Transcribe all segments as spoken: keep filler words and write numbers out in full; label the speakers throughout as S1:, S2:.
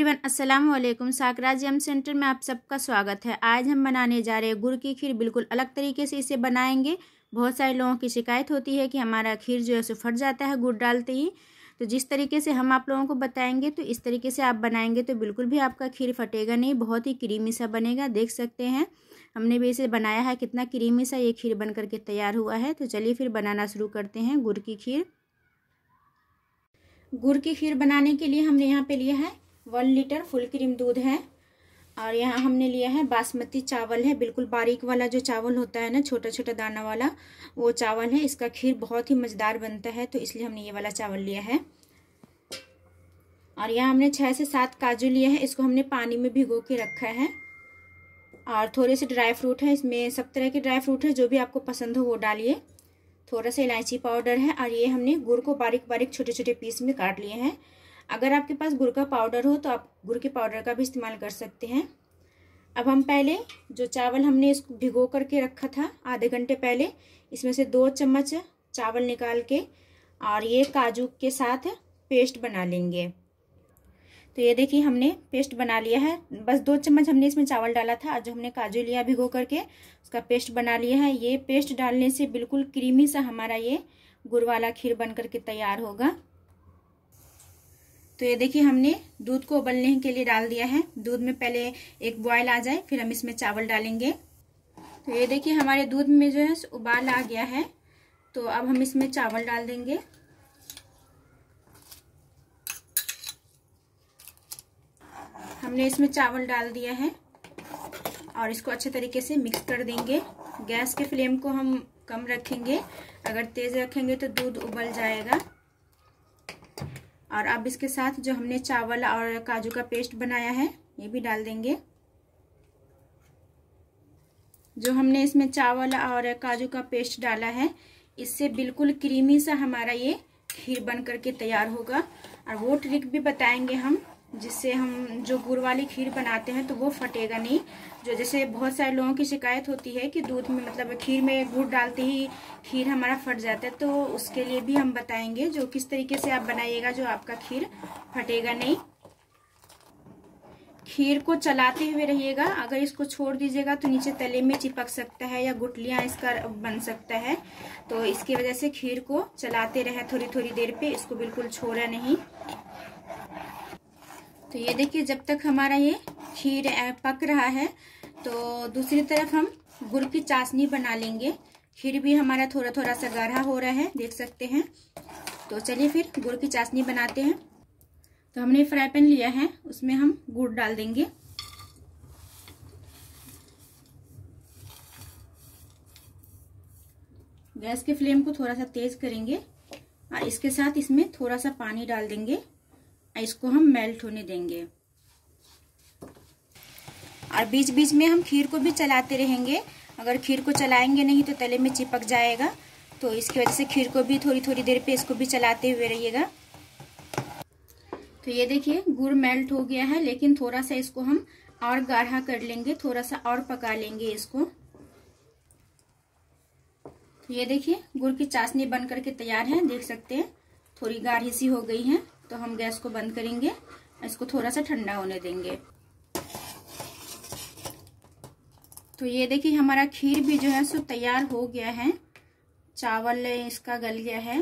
S1: Everyone, अस्सलाम वालेकुम। साकराज M centre में आप सबका स्वागत है। आज हम बनाने जा रहे हैं गुड़ की खीर। बिल्कुल अलग तरीके से इसे बनाएंगे। बहुत सारे लोगों की शिकायत होती है कि हमारा खीर जो है सो फट जाता है गुड़ डालते ही। तो जिस तरीके से हम आप लोगों को बताएंगे तो इस तरीके से आप बनाएंगे तो बिल्कुल भी आपका खीर फटेगा नहीं, बहुत ही क्रीमी सा बनेगा। देख सकते हैं हमने भी इसे बनाया है, कितना क्रीमी सा ये खीर बन करके तैयार हुआ है। तो चलिए फिर बनाना शुरू करते हैं गुड़ की खीर। गुड़ की खीर बनाने के लिए हमने यहाँ पे लिया है वन लीटर फुल क्रीम दूध है, और यहाँ हमने लिया है बासमती चावल है, बिल्कुल बारीक वाला जो चावल होता है ना, छोटा छोटा दाना वाला, वो चावल है। इसका खीर बहुत ही मज़ेदार बनता है, तो इसलिए हमने ये वाला चावल लिया है। और यहाँ हमने छः से सात काजू लिए हैं, इसको हमने पानी में भिगो के रखा है। और थोड़े से ड्राई फ्रूट है, इसमें सब तरह के ड्राई फ्रूट है, जो भी आपको पसंद हो वो डालिए। थोड़ा सा इलायची पाउडर है, और ये हमने गुड़ को बारीक बारीक छोटे छोटे पीस में काट लिए हैं। अगर आपके पास गुड़ का पाउडर हो तो आप गुड़ के पाउडर का भी इस्तेमाल कर सकते हैं। अब हम पहले जो चावल हमने इसको भिगो करके रखा था आधे घंटे पहले, इसमें से दो चम्मच चावल निकाल के और ये काजू के साथ पेस्ट बना लेंगे। तो ये देखिए हमने पेस्ट बना लिया है। बस दो चम्मच हमने इसमें चावल डाला था, और जो हमने काजू लिया भिगो करके उसका पेस्ट बना लिया है। ये पेस्ट डालने से बिल्कुल क्रीमी सा हमारा ये गुड़ वाला खीर बन करके तैयार होगा। तो ये देखिए हमने दूध को उबलने के लिए डाल दिया है। दूध में पहले एक बॉयल आ जाए फिर हम इसमें चावल डालेंगे। तो ये देखिए हमारे दूध में जो है उबाल आ गया है, तो अब हम इसमें चावल डाल देंगे। हमने इसमें चावल डाल दिया है और इसको अच्छे तरीके से मिक्स कर देंगे। गैस के फ्लेम को हम कम रखेंगे, अगर तेज रखेंगे तो दूध उबल जाएगा। और अब इसके साथ जो हमने चावल और काजू का पेस्ट बनाया है ये भी डाल देंगे। जो हमने इसमें चावल और काजू का पेस्ट डाला है, इससे बिल्कुल क्रीमी सा हमारा ये खीर बन करके तैयार होगा। और वो ट्रिक भी बताएंगे हम, जिससे हम जो गुड़ वाली खीर बनाते हैं तो वो फटेगा नहीं। जो जैसे बहुत सारे लोगों की शिकायत होती है कि दूध में मतलब खीर में गुड़ डालते ही खीर हमारा फट जाता है, तो उसके लिए भी हम बताएंगे जो किस तरीके से आप बनाइएगा जो आपका खीर फटेगा नहीं। खीर को चलाते हुए रहिएगा, अगर इसको छोड़ दीजिएगा तो नीचे तले में चिपक सकता है या गुठलियां इसका बन सकता है। तो इसकी वजह से खीर को चलाते रहे थोड़ी थोड़ी देर पे, इसको बिल्कुल छोड़ा नहीं। तो ये देखिए जब तक हमारा ये खीर पक रहा है तो दूसरी तरफ हम गुड़ की चाशनी बना लेंगे। खीर भी हमारा थोड़ा थोड़ा सा गाढ़ा हो रहा है, देख सकते हैं। तो चलिए फिर गुड़ की चाशनी बनाते हैं। तो हमने फ्राई पैन लिया है, उसमें हम गुड़ डाल देंगे। गैस के फ्लेम को थोड़ा सा तेज करेंगे और इसके साथ इसमें थोड़ा सा पानी डाल देंगे। इसको हम मेल्ट होने देंगे और बीच बीच में हम खीर को भी चलाते रहेंगे। अगर खीर को चलाएंगे नहीं तो तले में चिपक जाएगा, तो इसकी वजह से खीर को भी थोड़ी थोड़ी देर पे इसको भी चलाते हुए रहिएगा। तो ये देखिए गुड़ मेल्ट हो गया है, लेकिन थोड़ा सा इसको हम और गाढ़ा कर लेंगे, थोड़ा सा और पका लेंगे इसको। तो ये देखिए गुड़ की चाशनी बन करके तैयार है, देख सकते हैं थोड़ी गाढ़ी सी हो गई है। तो हम गैस को बंद करेंगे, इसको थोड़ा सा ठंडा होने देंगे। तो ये देखिए हमारा खीर भी जो है सो तैयार हो गया है। चावल इसका गल गया है,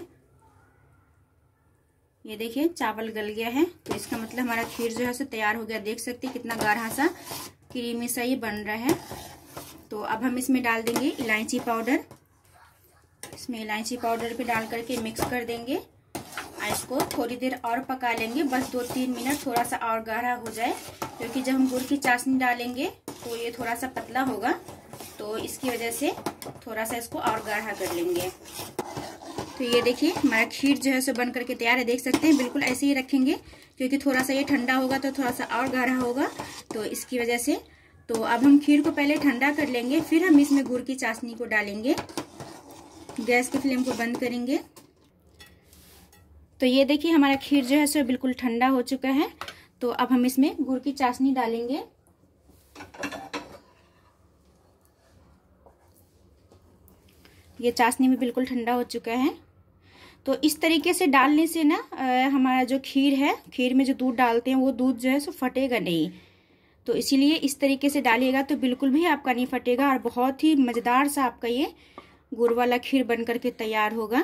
S1: ये देखिए चावल गल गया है, तो इसका मतलब हमारा खीर जो है सो तैयार हो गया। देख सकते हैं कितना गाढ़ा सा क्रीमी सा ये बन रहा है। तो अब हम इसमें डाल देंगे इलायची पाउडर। इसमें इलायची पाउडर भी डाल करके मिक्स कर देंगे। इसको थोड़ी देर और पका लेंगे, बस दो तीन मिनट, थोड़ा सा और गाढ़ा हो जाए, क्योंकि जब हम गुड़ की चाशनी डालेंगे तो ये थोड़ा सा पतला होगा, तो इसकी वजह से थोड़ा सा इसको और गाढ़ा कर लेंगे। तो ये देखिए हमारा खीर जो है सो बन करके तैयार है, देख सकते हैं। बिल्कुल ऐसे ही रखेंगे, क्योंकि थोड़ा सा ये ठंडा होगा तो थोड़ा सा और गाढ़ा होगा, तो इसकी वजह से। तो अब हम खीर को पहले ठंडा कर लेंगे, फिर हम इसमें गुड़ की चाशनी को डालेंगे। गैस की फ्लेम को बंद करेंगे। तो ये देखिए हमारा खीर जो है सो बिल्कुल ठंडा हो चुका है। तो अब हम इसमें गुड़ की चाशनी डालेंगे। ये चाशनी भी बिल्कुल ठंडा हो चुका है। तो इस तरीके से डालने से ना हमारा जो खीर है, खीर में जो दूध डालते हैं वो दूध जो है सो फटेगा नहीं। तो इसीलिए इस तरीके से डालिएगा तो बिल्कुल भी आपका नहीं फटेगा और बहुत ही मज़ेदार सा आपका ये गुड़ वाला खीर बन करके तैयार होगा।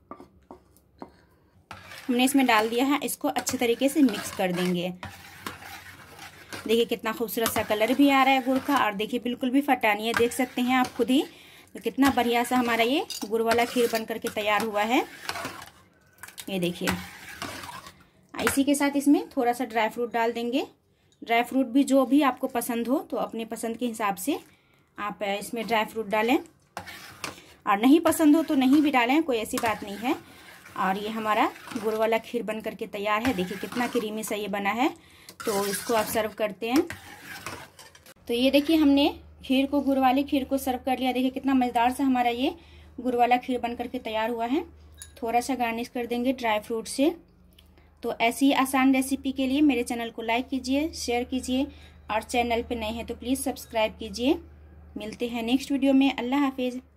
S1: हमने इसमें डाल दिया है, इसको अच्छे तरीके से मिक्स कर देंगे। देखिए कितना खूबसूरत सा कलर भी आ रहा है गुड़ का, और देखिए बिल्कुल भी फटा नहीं है, देख सकते हैं आप खुद ही। तो कितना बढ़िया सा हमारा ये गुड़ वाला खीर बन करके तैयार हुआ है, ये देखिए। इसी के साथ इसमें थोड़ा सा ड्राई फ्रूट डाल देंगे। ड्राई फ्रूट भी जो भी आपको पसंद हो तो अपने पसंद के हिसाब से आप इसमें ड्राई फ्रूट डालें, और नहीं पसंद हो तो नहीं भी डालें, कोई ऐसी बात नहीं है। और ये हमारा गुड़ वाला खीर बन करके तैयार है। देखिए कितना क्रीमी सा ये बना है। तो इसको आप सर्व करते हैं। तो ये देखिए हमने खीर को, गुड़ वाली खीर को सर्व कर लिया। देखिए कितना मज़ेदार सा हमारा ये गुड़ वाला खीर बन करके तैयार हुआ है। थोड़ा सा गार्निश कर देंगे ड्राई फ्रूट से। तो ऐसी आसान रेसिपी के लिए मेरे चैनल को लाइक कीजिए, शेयर कीजिए, और चैनल पे नए हैं तो प्लीज़ सब्सक्राइब कीजिए। मिलते हैं नेक्स्ट वीडियो में। अल्लाह हाफिज़।